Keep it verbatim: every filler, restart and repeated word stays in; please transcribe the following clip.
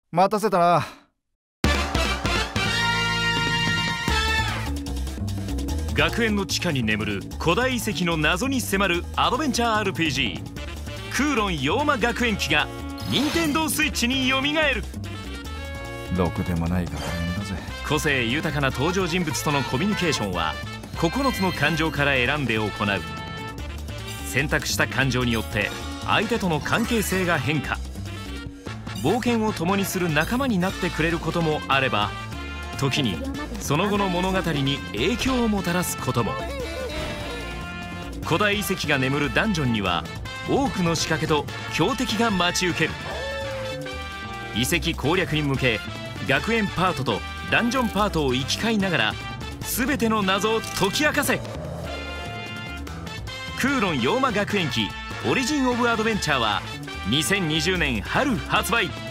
待たせたな。 学園の地下に眠る古代遺跡の謎に迫るアドベンチャー アールピージー クーロン妖魔学園記が任天堂スイッチによみがえる。 ろくでもない学園だぜ。 個性豊かな登場人物とのコミュニケーションはここのつの感情から選んで行う。選択した感情によって相手との関係性が変化。冒険を共にする仲間になってくれることもあれば、時にその後の物語に影響をもたらすことも。古代遺跡が眠るダンジョンには多くの仕掛けと強敵が待ち受ける。遺跡攻略に向け学園パートとダンジョンパートを行き交いながら全ての謎を解き明かせ。クーロン妖魔学園記オリジン・オブ・アドベンチャーはにせんにじゅうねん春発売。